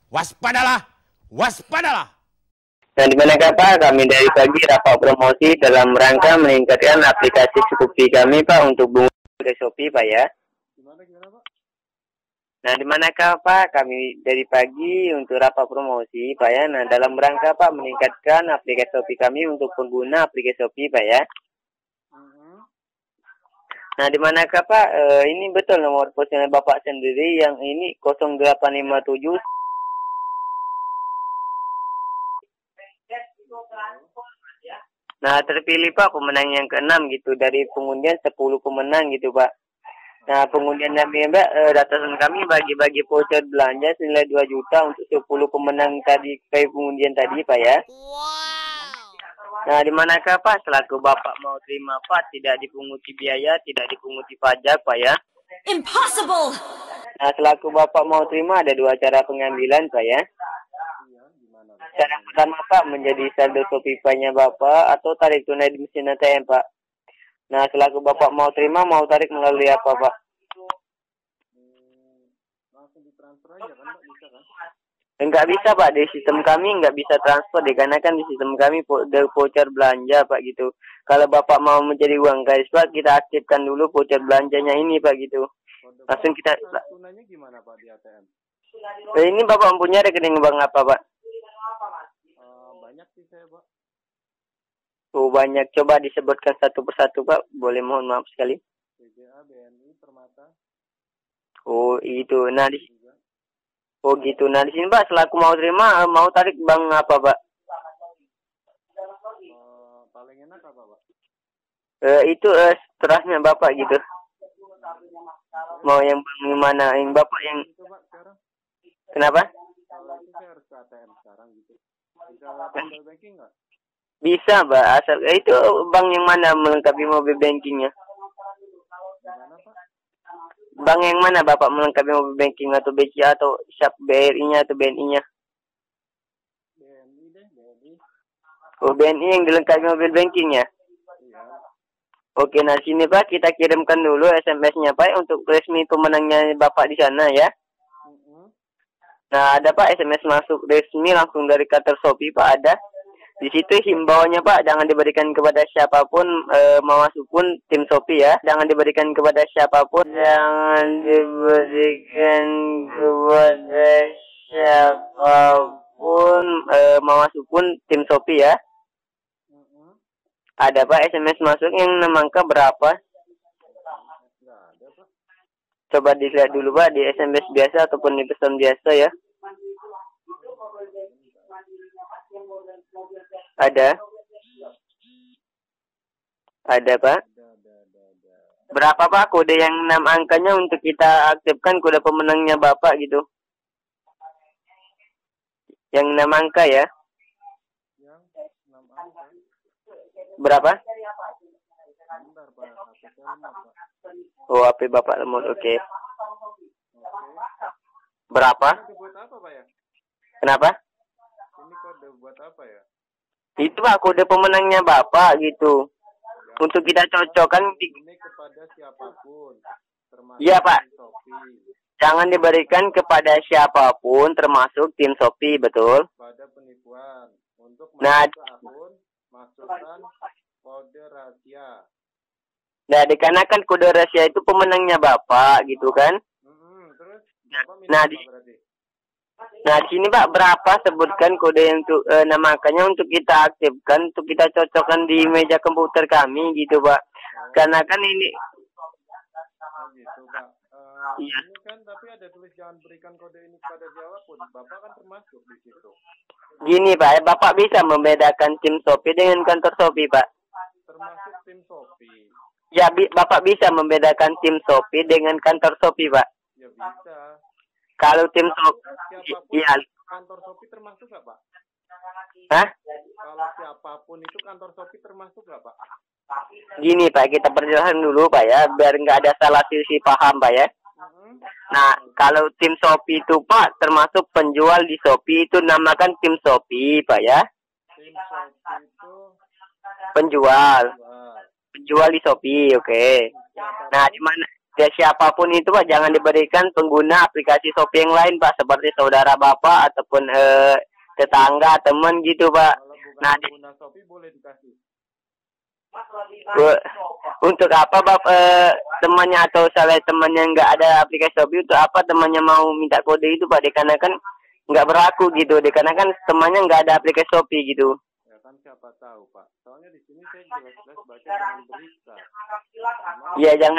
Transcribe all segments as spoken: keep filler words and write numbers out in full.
Waspadalah, waspadalah. Nah, di manakah Pak, kami dari pagi rapat promosi dalam rangka meningkatkan aplikasi Shopee kami Pak untuk bunga ke Shopee Pak ya. Gimana gimana Pak? Nah, di manakah Pak, kami dari pagi untuk rapat promosi Pak ya. Nah, dalam rangka Pak meningkatkan aplikasi Shopee kami untuk pengguna aplikasi Shopee Pak ya. Uh-huh. Nah, di manakah Pak, e, ini betul nomor personel Bapak sendiri yang ini nol delapan lima tujuh. Nah, terpilih Pak pemenang yang keenam gitu dari pengundian sepuluh pemenang gitu Pak. Nah, pengundian kami Mbak, eh, datasan kami bagi-bagi voucher belanja senilai dua juta untuk sepuluh pemenang tadi kayak pengundian tadi Pak ya. Nah, di manakah Pak selaku Bapak mau terima Pak tidak dipunguti biaya, tidak dipunguti pajak Pak ya. Impossible. Nah, selaku Bapak mau terima ada dua cara pengambilan Pak ya. Cara pertama Pak menjadi saldo Shopee Pay-nya Bapak atau tarik tunai di mesin A T M Pak. Nah, selaku Bapak mau terima mau tarik melalui apa Pak? Hmm, langsung ditransfer aja kan Pak, bisa kan? Enggak bisa Pak, di sistem kami enggak bisa transfer dikarenakan di sistem kami voucher belanja Pak gitu. Kalau Bapak mau menjadi uang guys Pak, kita aktifkan dulu voucher belanjanya ini Pak gitu. Langsung kita tunainya gimana Pak di A T M? Eh, ini Bapak mempunyai rekening bank apa Pak? Uh, banyak sih saya Pak. Oh banyak, coba disebutkan satu persatu Pak, boleh mohon maaf sekali. B J A, B N I, Permata. Oh itu, nah di Oh gitu, nah di sini Pak selaku mau terima mau tarik bank apa Pak? Uh, paling enak apa Pak? Eh, itu eh, setelahnya Bapak gitu. Mau yang bank mana? Yang Bapak yang itu Pak sekarang? Kenapa? Kalau itu saya harus ke A T M sekarang gitu. Bisa mobile banking nggak? Bisa Pak, asal eh, itu bank yang mana melengkapi mobile bankingnya? Gimana Pak? Bank yang mana Bapak melengkapi mobile banking atau B C A atau S Y A P B R I-nya atau B N I-nya? B N I deh, B N I. Oh B N I yang dilengkapi mobile bankingnya? Iya. Oke, nah sini Pak kita kirimkan dulu S M S-nya Pak untuk resmi pemenangnya Bapak di sana ya. Uh-huh. Nah ada Pak S M S masuk resmi langsung dari kantor Shopee Pak ada. Di situ himbauannya Pak, jangan diberikan kepada siapapun, e, mau masuk pun tim Shopee ya. Jangan diberikan kepada siapapun. Jangan diberikan kepada siapapun, e, mau masuk pun tim Shopee ya. Uh-huh. Ada Pak S M S masuk yang namanya berapa? Nggak ada Pak. Coba dilihat dulu Pak di S M S biasa ataupun di pesan biasa ya. Ada? Ada Pak? Berapa Pak kode yang enam angkanya untuk kita aktifkan kode pemenangnya Bapak gitu? Yang enam angka ya? Yang enam angka. Berapa? Bentar Pak, H P saya lemot Pak. Oh H P Bapak lemot, oke. Okay. Oke. Berapa? Ini buat apa Pak ya? Kenapa? Ini kode buat apa ya? Itu Pak kode pemenangnya Bapak gitu. Ya, untuk kita cocokkan di... ini kepada siapapun, termasuk Iya Pak. Shopee. Jangan diberikan kepada siapapun termasuk tim Shopee, betul? Pada penipuan untuk masuk Nah, ke akun, masukkan kode rahasia. Nah, dikarenakan kode rahasia itu pemenangnya Bapak gitu kan? Hmm, terus Bapak minta Nah, apa di berarti? Nah, di sini Pak berapa sebutkan kode yang untuk e, namakannya untuk kita aktifkan, untuk kita cocokkan di meja komputer kami gitu Pak. Oh. Karena kan ini Oh gitu Pak. Uh, Iya. Ini kan tapi ada tulis jangan berikan kode ini kepada siapapun. Bapak kan termasuk di situ. gini Pak, Bapak bisa membedakan tim Shopee dengan kantor Shopee Pak. Termasuk tim Shopee. Ya, bi Bapak bisa membedakan tim Shopee dengan kantor Shopee Pak. Ya bisa. Kalau tim Shopee, Siapapun iya. kantor Shopee termasuk nggak Pak? Hah? Kalau siapapun itu kantor Shopee termasuk nggak Pak? Gini Pak, kita perjelaskan dulu Pak ya, biar nggak ada salah sisi paham Pak ya. Uh-huh. Nah, kalau tim Shopee itu Pak, termasuk penjual di Shopee itu namakan tim Shopee Pak ya. Tim Shopee itu Penjual. jual. Penjual di Shopee, oke. Okay. Nah, di mana? ya siapapun itu Pak, jangan diberikan pengguna aplikasi Shopee yang lain Pak, seperti saudara Bapak ataupun eh, tetangga, teman gitu Pak. Kalau bukan Nah, pengguna Shopee boleh dikasih. Bu- untuk apa Bapak eh, temannya atau salah temannya nggak ada aplikasi Shopee, untuk apa temannya mau minta kode itu Pak? Dikarenakan nggak berlaku gitu, dikarenakan temannya nggak ada aplikasi Shopee gitu. Ya kan siapa tahu Pak. Soalnya di sini saya jelas-jelas baca jangan berikan. Ya jangan,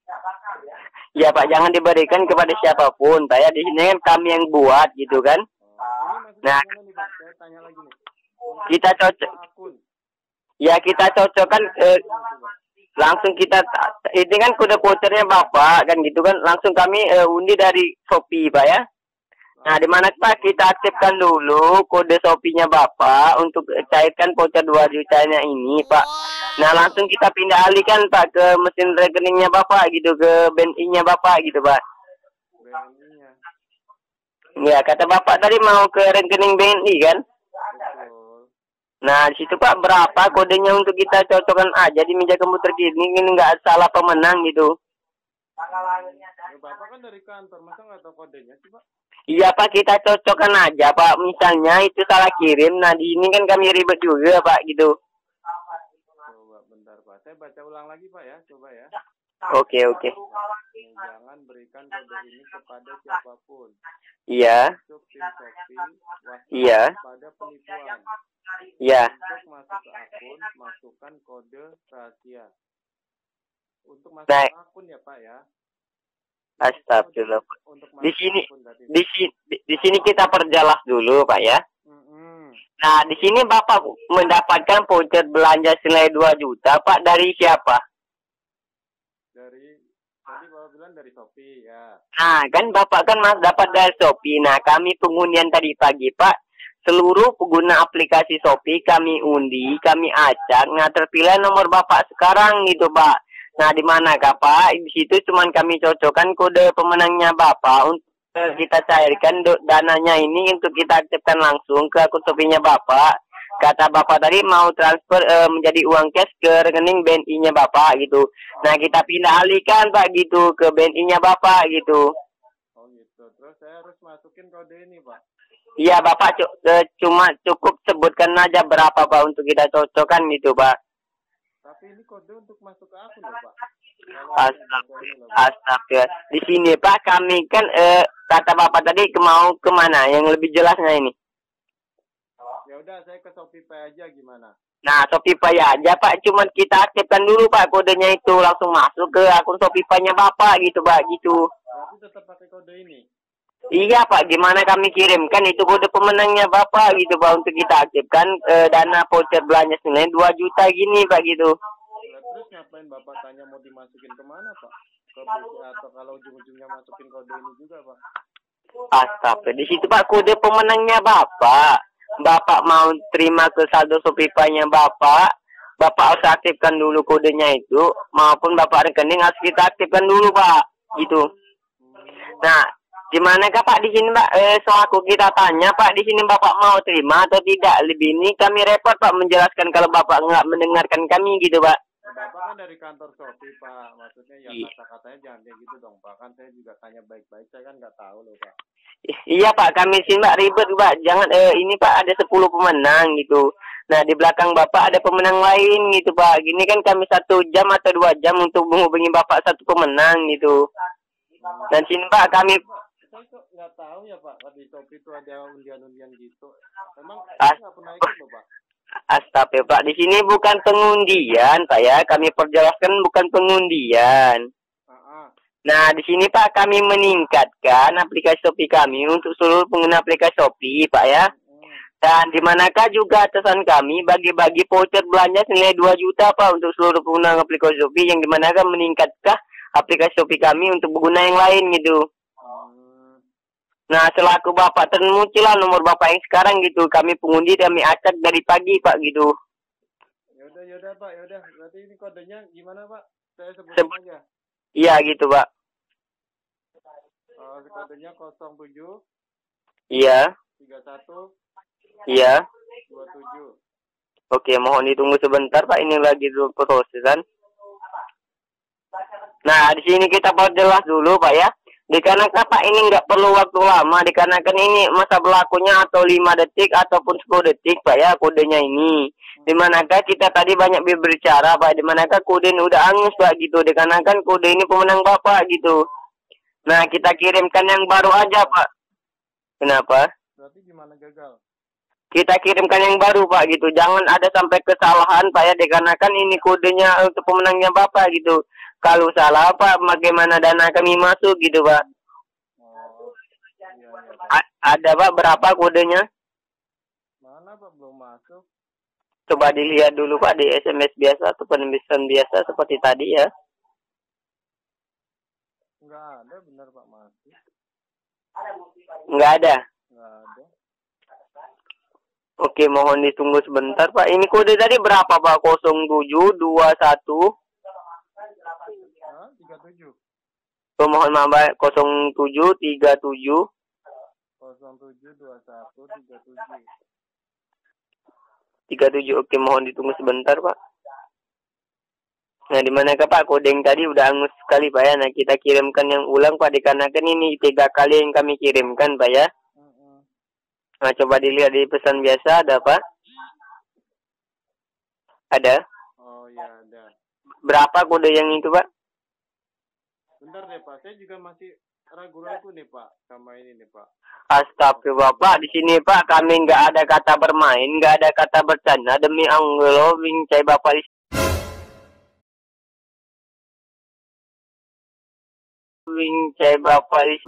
ya Pak jangan diberikan kepada siapapun Pak ya. Di sini kan kami yang buat gitu kan. Oh, ini maksudnya Nah. gimana nih Pak? Saya tanya lagi nih. Untuk Kita cocok, akun. ya kita cocokkan eh, langsung kita ini kan kode vouchernya Bapak kan gitu kan, langsung kami eh, undi dari Shopee Pak ya. Nah, di mana Pak kita aktifkan dulu kode Shopee-nya Bapak untuk cairkan voucher dua jutanya ini, Pak. Nah, langsung kita pindah alihkan Pak ke mesin rekeningnya Bapak gitu, ke B N I-nya Bapak gitu, Pak. B N I-nya. Ya, kata Bapak tadi mau ke rekening B N I kan? Betul. Nah, di situ Pak berapa kodenya untuk kita cocokkan aja di meja komputer ini, ini nggak salah pemenang gitu. Ya, Bapak kan dari kantor, masa nggak tahu kodenya sih Pak? Iya Pak, kita cocokkan aja Pak. Misalnya itu salah kirim, nah di ini kan kami ribet juga Pak gitu. Coba bentar Pak, saya baca ulang lagi Pak ya, coba ya. Oke oke. Jangan berikan kode ini kepada siapapun. Iya. Untuk tim Shopee, waspada Iya. pada penipuan. Iya. Untuk masuk ke akun, masukkan kode rahasia. Untuk masuk Nah. ke akun ya Pak ya. Astagfirullah. Untuk Di masuk sini, ke akun tadi. di sini, di sini kita perjelas dulu Pak ya. Mm-mm. Nah di sini Bapak mendapatkan voucher belanja senilai dua juta Pak dari siapa? Dari tadi Bapak bilang dari Shopee ya. Nah kan Bapak kan mas dapat dari Shopee. Nah kami pengundian tadi pagi Pak, seluruh pengguna aplikasi Shopee kami undi, kami acak. Nah terpilih nomor Bapak sekarang gitu Pak. Nah di mana Pak? Di situ cuman kami cocokkan kode pemenangnya Bapak untuk eh, kita cairkan do- dananya ini untuk kita aktifkan langsung ke akun Shopee-nya Bapak. Kata Bapak tadi mau transfer eh, menjadi uang cash ke rekening B N I-nya Bapak gitu. Nah kita pindah alihkan Pak gitu ke B N I-nya Bapak gitu. Oh gitu. Terus saya harus masukin kode ini Pak. Iya Bapak cu- eh, cuma cukup sebutkan aja berapa Pak untuk kita cocokkan gitu Pak. Tapi ini kode untuk masuk ke akun loh Pak. Kalau Astagfirullah. Astagfirullah. Di sini Pak kami kan eh, kata Bapak tadi ke- mau kemana yang lebih jelasnya ini. ya udah saya ke Shopee Pay aja gimana? Nah Shopee Pay aja Pak, cuman kita aktifkan dulu Pak kodenya itu langsung masuk ke akun Shopee Pay-nya Bapak gitu Pak gitu. Berarti tetap pakai kode ini. Iya Pak, gimana kami kirimkan itu kode pemenangnya Bapak gitu Pak untuk kita aktifkan eh, dana voucher belanja senilai dua juta gini Pak gitu. Lah, terus ngapain Bapak tanya mau dimasukin kemana Pak? Ke B C A atau kalau ujung-ujungnya masukin kode ini juga Pak? Astagfirullah, di situ Pak kode pemenangnya Bapak. Bapak mau terima ke saldo Shopee Pay-nya Bapak, Bapak harus aktifkan dulu kodenya itu, maupun Bapak rekening harus kita aktifkan dulu Pak, gitu. Nah, gimana kah Pak di sini Pak? Eh, selaku kita tanya Pak, di sini Bapak mau terima atau tidak? Lebih ini kami repot Pak menjelaskan kalau Bapak nggak mendengarkan kami gitu Pak. Bapak kan dari kantor Shopee Pak, maksudnya ya Iya. kata-katanya jangan kayak gitu dong Pak. Kan saya juga tanya baik-baik, saya kan nggak tahu loh Pak. Iya Pak, kami sini Pak ribet Pak. Jangan eh, ini Pak ada sepuluh pemenang gitu. Nah di belakang Bapak ada pemenang lain gitu Pak. Gini kan kami satu jam atau dua jam untuk menghubungi Bapak satu pemenang gitu. Dan sini Pak kami Pak, saya kok nggak tahu ya Pak, di Shopee itu ada undian-undian gitu. Emang Ah. saya nggak pernah ikut loh Pak. Astagfirullah Pak, di sini bukan pengundian Pak ya. Kami perjelaskan bukan pengundian. Ah, ah. Nah, di sini Pak kami meningkatkan aplikasi Shopee kami untuk seluruh pengguna aplikasi Shopee Pak ya. Hmm. Dan di manakah juga atasan kami bagi-bagi voucher belanja senilai dua juta Pak untuk seluruh pengguna aplikasi Shopee, yang dimanakah meningkatkah aplikasi Shopee kami untuk pengguna yang lain gitu. Hmm. Nah, selaku Bapak termuncullah nomor Bapak yang sekarang gitu. Kami pengundi kami acak dari pagi Pak gitu. Yaudah, yaudah Pak, yaudah. Berarti ini kodenya gimana Pak? Saya sebutin Sebut. aja. Iya gitu Pak. Uh, kodenya nol tujuh Iya, tiga satu iya. dua tujuh. Oke, mohon ditunggu sebentar Pak. Ini lagi dulu prosesan. Nah, di sini kita perjelas dulu, Pak ya. Dikarenakan Pak ini nggak perlu waktu lama, dikarenakan ini masa berlakunya atau lima detik ataupun sepuluh detik, Pak ya, kodenya ini. Dimanakah kita tadi banyak berbicara, Pak, dimanakah kode ini udah angus, Pak, gitu. Dikarenakan kode ini pemenang Bapak, gitu. Nah, kita kirimkan yang baru aja, Pak. Kenapa? Berarti gimana gagal? Kita kirimkan yang baru, Pak, gitu. Jangan ada sampai kesalahan, Pak ya, dikarenakan ini kodenya untuk pemenangnya Bapak, gitu. Kalau salah, Pak, bagaimana dana kami masuk, gitu, Pak. Oh, iya, iya, Pak. A- ada, Pak, berapa kodenya? Mana, Pak, belum masuk? Coba dilihat dulu, Pak, di S M S biasa atau penembakan biasa seperti tadi, ya. Nggak ada, benar, Pak, masuk. Nggak ada. Nggak ada. Oke, mohon ditunggu sebentar, Pak. Ini kode tadi berapa, Pak? nol tujuh dua satu. Hah? tiga puluh tujuh? Oh, mohon maaf, Pak. nol tujuh tiga tujuh. nol tujuh dua satu tiga tujuh. tiga tujuh. Oke, mohon ditunggu sebentar, Pak. Nah, di manakah, Pak? Kode yang tadi udah angus sekali, Pak ya. Nah, kita kirimkan yang ulang, Pak. Dikarenakan ini tiga kali yang kami kirimkan, Pak ya. Mm-mm. Nah, coba dilihat di pesan biasa, ada, Pak? Ada. Oh, ya ada. Berapa kode yang itu, Pak? Bentar deh, Pak. Saya juga masih ragu-ragu nih, Pak, sama ini nih, Pak. Astagfirullah, Pak. Di sini, Pak, kami nggak ada kata bermain, nggak ada kata bercanda. Demi Allah, wincai Bapak di wincai Bapak di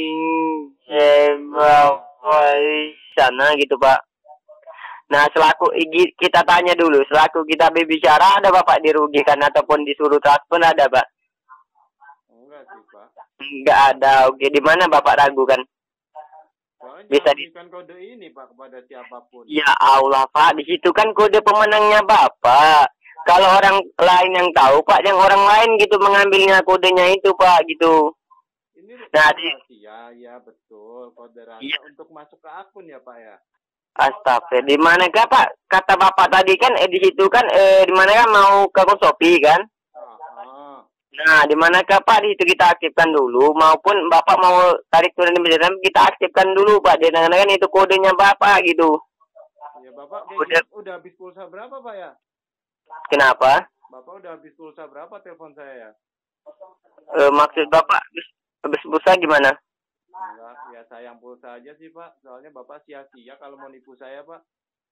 wincai Bapak di sana, gitu, Pak. Nah, selaku kita tanya dulu, selaku kita berbicara, ada Bapak dirugikan ataupun disuruh transfer, ada, Pak? Enggak sih, Pak. Nggak ada. Oke, di mana Bapak ragu kan? Soalnya Bisa jangan di berikan kode ini, Pak, kepada siapapun. Ya Allah, Pak, di situ kan kode pemenangnya Bapak. Kalau orang lain yang tahu, Pak, yang orang lain gitu mengambilnya kodenya itu, Pak, gitu. Ini Nah, kode di rahasia, ya betul. Kode rahasia Iya. untuk masuk ke akun ya, Pak ya. Astagfirullah. Di manakah, Pak? Kata Bapak tadi kan eh, di situ kan eh di mana kan mau ke Shopee kan? Ah, ah. Nah, di manakah, Pak? Di situ kita aktifkan dulu maupun Bapak mau tarik turun di meja, kita aktifkan dulu, Pak. Di mana kan itu kodenya Bapak gitu. Ya, Bapak kayak Udah. gitu, udah habis pulsa berapa, Pak ya? Kenapa? Bapak udah habis pulsa berapa telepon saya ya? Eh, maksud Bapak habis pulsa gimana? Enggak, ya sayang pulsa aja sih, Pak. Soalnya Bapak sia-sia kalau mau nipu saya, Pak.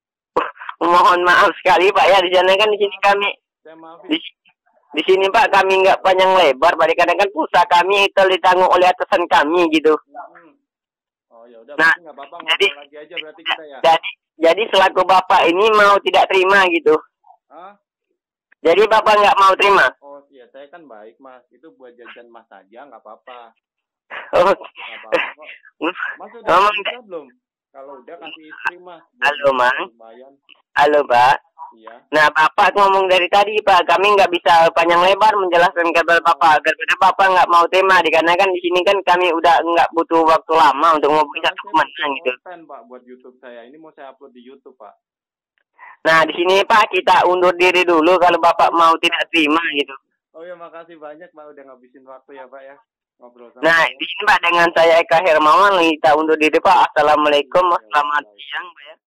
Mohon maaf sekali, Pak ya. Di sana kan di sini kami Saya maafin. di, di sini, Pak, kami nggak panjang lebar. Kadang-kadang kan pulsa kami itu ditanggung oleh atasan kami gitu. Hmm. Oh, ya udah, Nah, berarti nggak apa-apa, ngobrol jadi- lagi aja berarti kita ya. Jadi jadi selaku Bapak ini mau tidak terima gitu. Hah? Jadi Bapak nggak mau terima. Oh, iya, saya kan baik, Mas. Itu buat jajan Mas aja, nggak apa-apa. Oh. Nggak apa-apa kok. Mas udah Ngomong bisa belum? Kalau udah kasih istri, Mas. Halo, Mang. Lumayan. Halo, Pak. Iya. Nah, Bapak ngomong dari tadi, Pak, kami nggak bisa panjang lebar menjelaskan kepada Bapak agar pada Bapak nggak mau terima, dikarenakan di sini kan kami udah nggak butuh waktu lama untuk ngobrol Karena satu saya pemenang gitu. bikin konten, Pak, buat YouTube saya. Ini mau saya upload di YouTube, Pak. Nah, di sini, Pak, kita undur diri dulu kalau Bapak mau tidak terima gitu. Oh ya, makasih banyak, Pak, udah ngabisin waktu ya, Pak ya. Ngobrol sama Nah, saya. di sini, Pak, dengan saya Eka Hermawan, kita undur diri, Pak. Assalamualaikum, selamat siang, Pak ya.